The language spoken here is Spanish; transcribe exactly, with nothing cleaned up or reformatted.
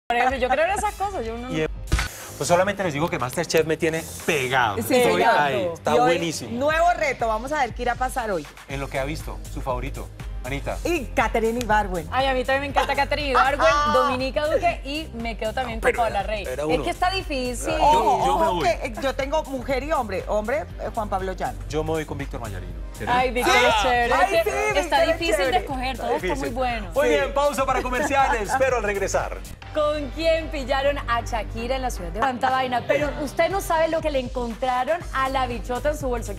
Por ejemplo, yo creo en esas cosas. Yo no... Y, pues solamente les digo que MasterChef me tiene pegado. Sí, Estoy señor. ahí. Está Y hoy, buenísimo. nuevo reto, vamos a ver qué irá a pasar hoy. En lo que ha visto, su favorito. Anita. Y Katherine Ibargüen. Ay, a mí también me encanta Katherine Ibargüen, Dominica Duque y me quedo también con Paola Rey. era Es uno. que está difícil. Ojo, yo me ojo voy. que eh, yo tengo mujer y hombre. Hombre, eh, Juan Pablo Llano. Yo me voy con Víctor Mayarino. Ay, Víctor Sí. es chévere. Ay, Es que sí, está Víctor es difícil de chévere. escoger, todo está muy bueno. Muy bien, pausa para comerciales. Pero al regresar. ¿Con quién pillaron a Shakira en la ciudad de Tanta vaina? Pero usted no sabe lo que le encontraron a la bichota en su bolso.